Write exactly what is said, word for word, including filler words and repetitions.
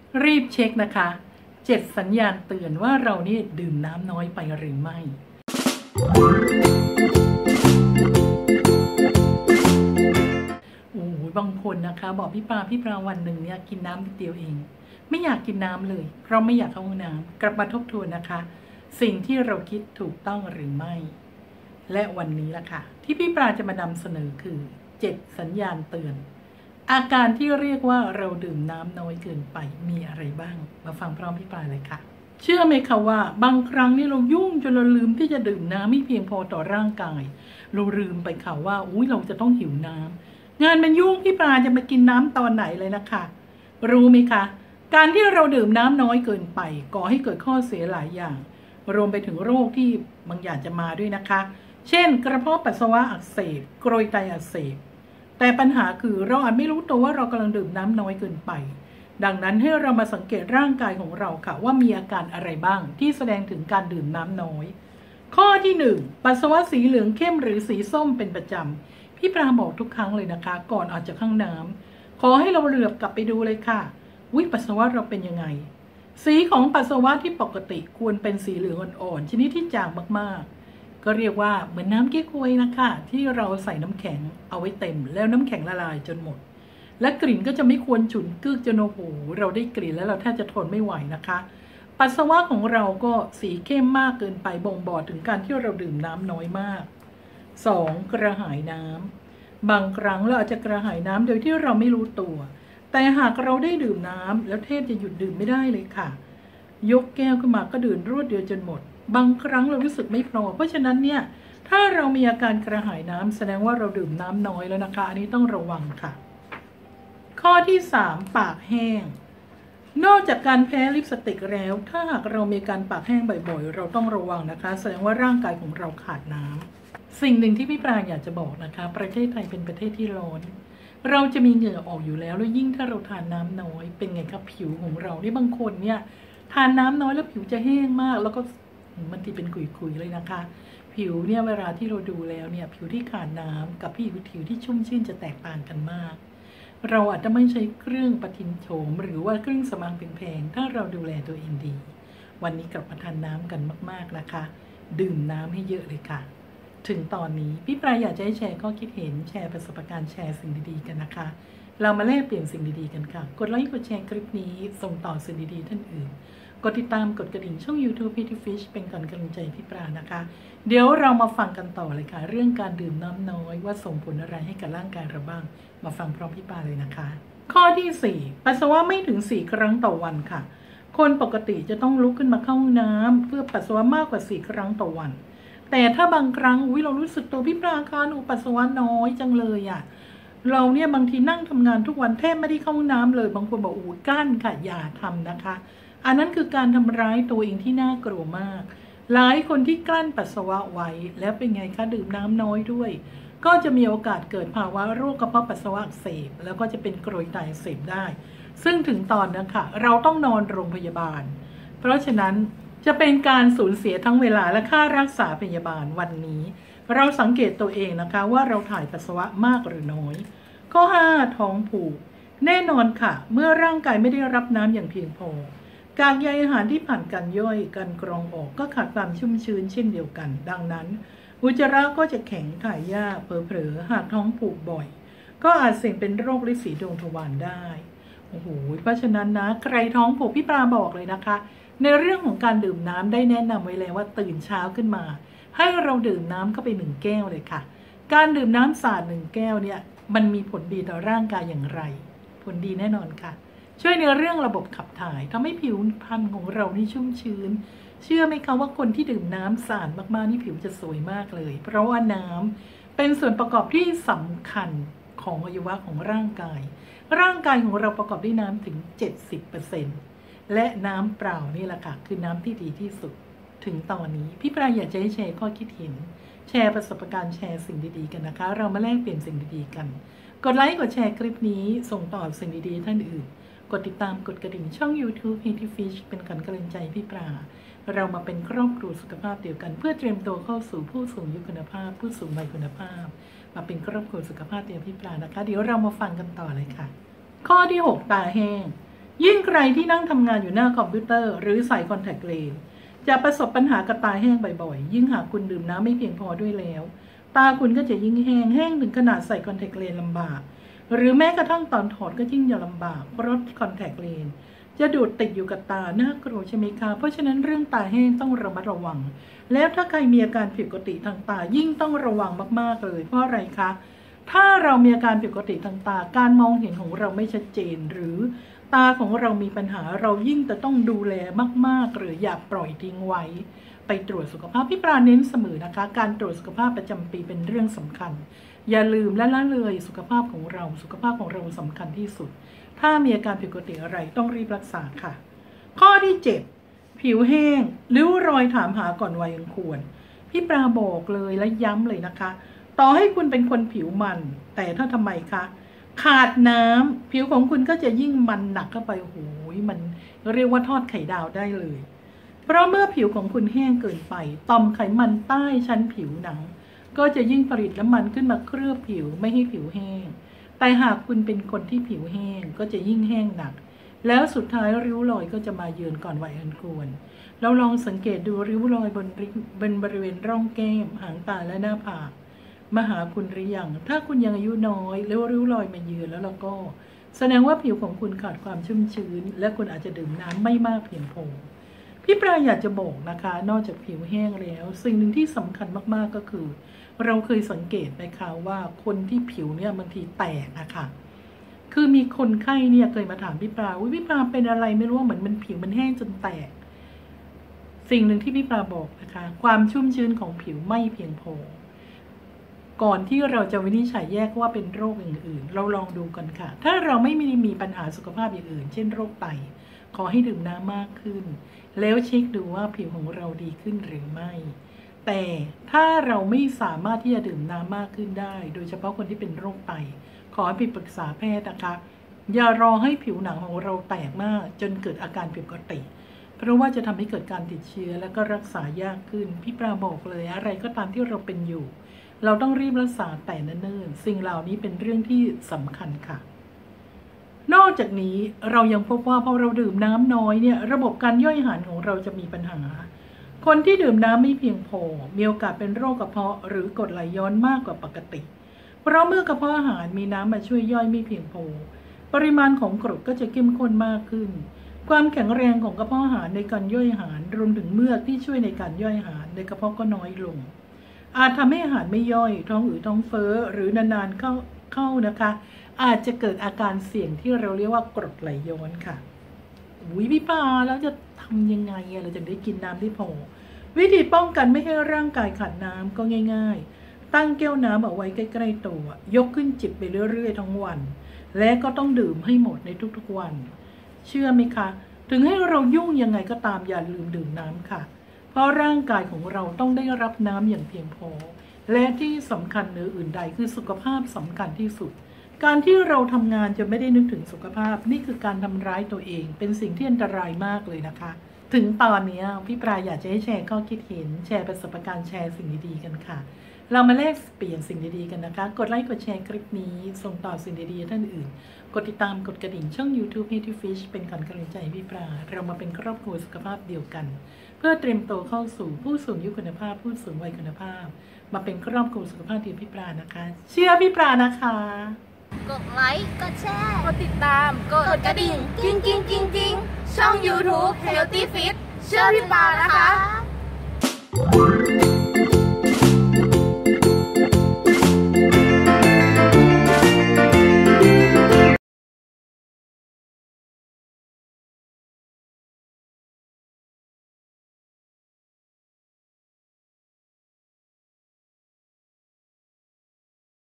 รีบเช็คนะคะเจ็ดสัญญาณเตือนว่าเรานี่ดื่มน้ำน้อยไปหรือไม่โอ้ยบางคนนะคะบอกพี่ปลาพี่ปลาวันหนึ่งเนี่ยกินน้ำนิดเดียวเองไม่อยากกินน้ำเลยเพราะไม่อยากเข้าห้องน้ำกลับมาทบทวนนะคะสิ่งที่เราคิดถูกต้องหรือไม่และวันนี้ล่ะค่ะที่พี่ปลาจะมานำเสนอคือเจ็ดสัญญาณเตือนอาการที่เรียกว่าเราดื่มน้ำน้อยเกินไปมีอะไรบ้างมาฟังพร้อมพี่ปลาเลยค่ะเชื่อไหมคะว่าบางครั้งนี่เรายุ่งจนเราลืมที่จะดื่มน้ำไม่เพียงพอต่อร่างกายเราลืมไปค่ะว่าอุ้ยเราจะต้องหิวน้ำงานมันยุ่งพี่ปลาจะมากินน้ำตอนไหนเลยนะคะรู้ไหมคะการที่เราดื่มน้ำน้อยเกินไปก่อให้เกิดข้อเสียหลายอย่างรวมไปถึงโรคที่บางอย่างจะมาด้วยนะคะเช่นกระเพาะปัสสาวะอักเสบกรดไตอักเสบแต่ปัญหาคือเราอาจไม่รู้ตัวว่าเรากำลังดื่มน้ำน้อยเกินไปดังนั้นให้เรามาสังเกตร่างกายของเราค่ะว่ามีอาการอะไรบ้างที่แสดงถึงการดื่มน้ำน้อยข้อที่หนึ่งปัสสาวะสีเหลืองเข้มหรือสีส้มเป็นประจำพี่ปลาบอกทุกครั้งเลยนะคะก่อนออกจากห้องน้ำขอให้เราเหลือบกลับไปดูเลยค่ะวิปัสสาวะเราเป็นยังไงสีของปัสสาวะที่ปกติควรเป็นสีเหลืองอ่อนๆชนิดที่จางมากๆก็เรียกว่าเหมือนน้ำเก๊กฮวยนะคะที่เราใส่น้ำแข็งเอาไว้เต็มแล้วน้ำแข็งละลายจนหมดและกลิ่นก็จะไม่ควรฉุนกึกจนโอ้โหเราได้กลิ่นแล้วเราแทบจะทนไม่ไหวนะคะปัสสาวะของเราก็สีเข้มมากเกินไปบ่งบอกถึงการที่เราดื่มน้ำน้อยมาก สอง. กระหายน้ำบางครั้งเราอาจจะกระหายน้ำโดยที่เราไม่รู้ตัวแต่หากเราได้ดื่มน้ำแล้วแทบจะหยุดดื่มไม่ได้เลยค่ะยกแก้วขึ้นมาก็ดื่มรวดเดียวจนหมดบางครั้งเรารู้สึกไม่พอเพราะฉะนั้นเนี่ยถ้าเรามีอาการกระหายน้ำแสดงว่าเราดื่มน้ำน้อยแล้วนะคะอันนี้ต้องระวังค่ะข้อที่สามปากแห้งนอกจากการแพ้ลิปสติกแล้วถ้าหากเรามีการปากแห้งบ่อยๆเราต้องระวังนะคะแสดงว่าร่างกายของเราขาดน้ำสิ่งหนึ่งที่พี่ปราอยากจะบอกนะคะประเทศไทยเป็นประเทศที่ร้อนเราจะมีเหงื่อออกอยู่แล้วแล้วยิ่งถ้าเราทานน้ำน้อยเป็นไงครับผิวของเราที่บางคนเนี่ยทานน้ำน้อยแล้วผิวจะแห้งมากแล้วก็มันที่เป็นขุยๆเลยนะคะผิวเนี่ยเวลาที่เราดูแล้วเนี่ยผิวที่ขาดน้ำกับผิวผิวที่ชุ่มชื่นจะแตกต่างกันมากเราอาจจะไม่ใช้เครื่องประทินโฉมหรือว่าเครื่องสำอางแพงๆถ้าเราดูแลตัวเองดีวันนี้กลับมาทานน้ำกันมากๆนะคะดื่มน้ำให้เยอะเลยค่ะถึงตอนนี้พี่ปลายอยากจะให้แชร์ข้อคิดเห็นแชร์ประสบการณ์แชร์สิ่งดีๆกันนะคะเรามาแลกเปลี่ยนสิ่งดีๆกันค่ะกดไลค์กดแชร์คลิปนี้ส่งต่อสิ่งดีๆท่านอื่นกดติดตามกดกระดิ่งช่อง YouTube Pretty Fish เป็นกำลังใจพี่ปลานะคะเดี๋ยวเรามาฟังกันต่อเลยค่ะเรื่องการดื่มน้ำน้อยว่าส่งผลอะไรให้กับร่างกายเราบ้างมาฟังพร้อมพี่ปลาเลยนะคะข้อที่สี่ปัสสาวะไม่ถึงสี่ครั้งต่อวันค่ะคนปกติจะต้องลุกขึ้นมาเข้าห้องน้ำเพื่อปัสสาวะมากกว่าสี่ครั้งต่อวันแต่ถ้าบางครั้งอุ้ยเรารู้สึกตัวพี่ปลาคะหนูปัสสาวะน้อยจังเลยอ่ะเราเนี่ยบางทีนั่งทำงานทุกวันแทบไม่ได้เข้าห้องน้ำเลยบางคนบอกอู้กั้นค่ะอย่าทำนะคะอันนั้นคือการทำร้ายตัวเองที่น่ากลัวมากหลายคนที่กลั้นปัสสาวะไว้แล้วเป็นไงคะดื่มน้ำน้อยด้วยก็จะมีโอกาสเกิดภาวะโรคกระเพาะปัสสาวะอักเสบแล้วก็จะเป็นกรดไตอักเสบได้ซึ่งถึงตอนนั้นค่ะเราต้องนอนโรงพยาบาลเพราะฉะนั้นจะเป็นการสูญเสียทั้งเวลาและค่ารักษาพยาบาลวันนี้เราสังเกตตัวเองนะคะว่าเราถ่ายปัสสาวะมากหรือน้อยข้อห้าท้องผูกแน่นอนค่ะเมื่อร่างกายไม่ได้รับน้ำอย่างเพียงพอกากใยอาหารที่ผ่านการย่อยการกรองออกก็ขาดความชุ่มชื้นเช่นเดียวกันดังนั้นอุจจาระก็จะแข็งถ่ายยากเผลอๆหากท้องผูกบ่อยก็อาจเสี่ยงเป็นโรคฤทธิ์สีดวงทวารได้โอ้โหเพราะฉะนั้นนะใครท้องผูกพี่ปลาบอกเลยนะคะในเรื่องของการดื่มน้ำได้แนะนำไว้แล้วว่าตื่นเช้าขึ้นมาให้เราดื่มน้ำเข้าไปหนึ่งแก้วเลยค่ะการดื่มน้ำสาดหนึ่งแก้วเนี่ยมันมีผลดีต่อร่างกายอย่างไรผลดีแน่นอนค่ะช่วยในเรื่องระบบขับถ่ายทำให้ผิวพรรณของเรานี่ชุ่มชื้นเชื่อไหมคะว่าคนที่ดื่มน้ำสะอาดมากๆนี่ผิวจะสวยมากเลยเพราะว่าน้ำเป็นส่วนประกอบที่สำคัญของอวัยวะของร่างกายร่างกายของเราประกอบด้วยน้ำถึง เจ็ดสิบเปอร์เซ็นต์ และน้ำเปล่านี่แหละค่ะคือน้ำที่ดีที่สุดถึงตอนนี้พี่ปลาอยากจะให้แชร์ข้อคิดเห็นแชร์ประสบการณ์แชร์สิ่งดีๆกันนะคะเรามาแลกเปลี่ยนสิ่งดีๆกันกดไลค์กดแชร์คลิปนี้ส่งต่อสิ่งดีๆท่านอื่นกดติดตามกดกระดิ่งช่อง YouTube Pretty Fish เป็นกำลังใจพี่ปลาเรามาเป็นครอบครัวสุขภาพเดียวกันเพื่อเตรียมตัวเข้าสู่ผู้สูงอายุคุณภาพผู้สูงวัยคุณภาพมาเป็นครอบครัวสุขภาพเดียวพี่ปลานะคะเดี๋ยวเรามาฟังกันต่อเลยค่ะข้อที่หกตาแห้งยิ่งใครที่นั่งทำงานอยู่หน้าคอมพิวเตอร์หรือใส่คอนแทคเลนส์จะประสบปัญหากระตาแห้งบ่อยๆยิ่งหากคุณดื่มน้ำไม่เพียงพอด้วยแล้วตาคุณก็จะยิ่งแห้งแห้งถึงขนาดใส่คอนแทคเลนส์ลำบากหรือแม้กระทั่งตอนถอดก็ยิ่งจะลำบากเพราะคอนแทคเลนส์จะดูดติดอยู่กับตาน่ากลัวใช่ไหมคะเพราะฉะนั้นเรื่องตาแห้งต้องระมัดระวังแล้วถ้าใครมีอาการผิดปกติทางตายิ่งต้องระวังมากๆเลยเพราะอะไรคะถ้าเรามีอาการผิดปกติทางตาการมองเห็นของเราไม่ชัดเจนหรือตาของเรามีปัญหาเรายิ่งจะต้องดูแลมากๆหรืออย่าปล่อยทิ้งไว้ไปตรวจสุขภาพพี่ปราเน้นเสมอนะคะการตรวจสุขภาพประจำปีเป็นเรื่องสำคัญอย่าลืมและละเลยสุขภาพของเราสุขภาพของเราสำคัญที่สุดถ้ามีอาการผิดปกติอะไรต้องรีบรักษาค่ะข้อที่เจ็ดผิวแห้งริ้วรอยถามหาก่อนวัยอันควรพี่ปราบอกเลยและย้ำเลยนะคะต่อให้คุณเป็นคนผิวมันแต่ถ้าทำไมคะขาดน้ำผิวของคุณก็จะยิ่งมันหนักเข้าไปโอ้โหมันเรียกว่าทอดไข่ดาวได้เลยเพราะเมื่อผิวของคุณแห้งเกินไปต่อมไขมันใต้ชั้นผิวหนังก็จะยิ่งผลิตน้ำมันขึ้นมาเคลือบผิวไม่ให้ผิวแห้งแต่หากคุณเป็นคนที่ผิวแห้งก็จะยิ่งแห้งหนักแล้วสุดท้ายริ้วรอยก็จะมาเยือนก่อนวัยอันควรเราลองสังเกตดูริ้วรอยบนบนบริเวณร่องแก้มหางตาและหน้าผากมาหาคุณหรือยังถ้าคุณยังอายุน้อยแล้วริ้วรอยมาเยือนแล้วเราก็แสดงว่าผิวของคุณขาดความชุ่มชื้นและคุณอาจจะดื่มน้ำไม่มากเพียงพอพี่ปราอยากจะบอกนะคะนอกจากผิวแห้งแล้วสิ่งหนึ่งที่สำคัญมากๆก็คือเราเคยสังเกตไหมคะว่าคนที่ผิวเนี่ยบางทีแตกนะคะคือมีคนไข้เนี่ยเคยมาถามพี่ปราว่าพี่ปราเป็นอะไรไม่รู้เหมือนมันผิวมันแห้งจนแตกสิ่งหนึ่งที่พี่ปราบอกนะคะความชุ่มชื้นของผิวไม่เพียงพอก่อนที่เราจะวินิจฉัยแยกว่าเป็นโรคอื่นๆเราลองดูกันค่ะถ้าเราไม่มีมีปัญหาสุขภาพอย่างอื่นเช่นโรคไตขอให้ดื่มน้ำมากขึ้นแล้วเช็คดูว่าผิวของเราดีขึ้นหรือไม่แต่ถ้าเราไม่สามารถที่จะดื่มน้ำมากขึ้นได้โดยเฉพาะคนที่เป็นโรคไตขอให้ไปปรึกษาแพทย์นะคะอย่ารอให้ผิวหนังของเราแตกมากจนเกิดอาการผิดปกติเพราะว่าจะทำให้เกิดการติดเชื้อและก็รักษายากขึ้นพี่ปราบอกเลยอะไรก็ตามที่เราเป็นอยู่เราต้องรีบรักษาแต่เนิ่นๆสิ่งเหล่านี้เป็นเรื่องที่สำคัญค่ะนอกจากนี้เรายังพบว่าพอเราดื่มน้ำน้อยเนี่ยระบบการย่อยอาหารของเราจะมีปัญหาคนที่ดื่มน้ำไม่เพียงพอมีโอกาสเป็นโรคกระเพาะหรือกรดไหลย้อนมากกว่าปกติเพราะเมื่อกระเพาะอาหารมีน้ำมาช่วยย่อยไม่เพียงพอปริมาณของกรดก็จะเข้มข้นมากขึ้นความแข็งแรงของกระเพาะอาหารในการย่อยอาหารรวมถึงเมือกที่ช่วยในการย่อยอาหารในกระเพาะก็น้อยลงอาจทำให้อาหารไม่ย่อยท้องอืดท้องเฟ้อหรือนานๆเข้าเข้านะคะอาจจะเกิดอาการเสี่ยงที่เราเรียกว่ากรดไหลย้อนค่ะอุ้ยพี่ปาแล้วจะทำยังไงเราจะได้กินน้ำที่พอวิธีป้องกันไม่ให้ร่างกายขาดน้ำก็ง่ายๆตั้งแก้วน้ำเอาไว้ใกล้ๆตัวยกขึ้นจิบไปเรื่อยๆทั้งวันและก็ต้องดื่มให้หมดในทุกๆวันเชื่อไหมคะถึงให้เรายุ่งยังไงก็ตามอย่าลืมดื่มน้ำค่ะเพราะร่างกายของเราต้องได้รับน้ำอย่างเพียงพอและที่สำคัญเหนืออื่นใดคือสุขภาพสำคัญที่สุดการที่เราทำงานจะไม่ได้นึกถึงสุขภาพนี่คือการทำร้ายตัวเองเป็นสิ่งที่อันตรายมากเลยนะคะถึงตอนนี้พี่ปราอยากจะให้แชร์ข้อคิดเห็นแชร์ประสบการณ์แชร์สิ่งดีๆกันค่ะเรามาแลกเปลี่ยนสิ่งดีๆกันนะคะกดไลค์กดแชร์คลิปนี้ส่งต่อสิ่งดีๆท่านอื่นกดติดตามกดกระดิ่งช่อง YouTube Healthy Fish เป็นกำลังใจพี่ปราเรามาเป็นครอบครัวสุขภาพเดียวกันเพื่อเตรียมตัวเข้าสู่ผู้สูงอายุคุณภาพผู้สูงวัยคุณภาพมาเป็นครอบครัวสุขภาพเดียวพี่ปรานะคะเชื่อพี่ปรานะคะกดไลค์กดแชร์กดติดตามกดกระดิ่งกิ้งกิ้งกิ้งกิ้งช่อง YouTube Healthy Fit เชื่อพี่ปานะคะ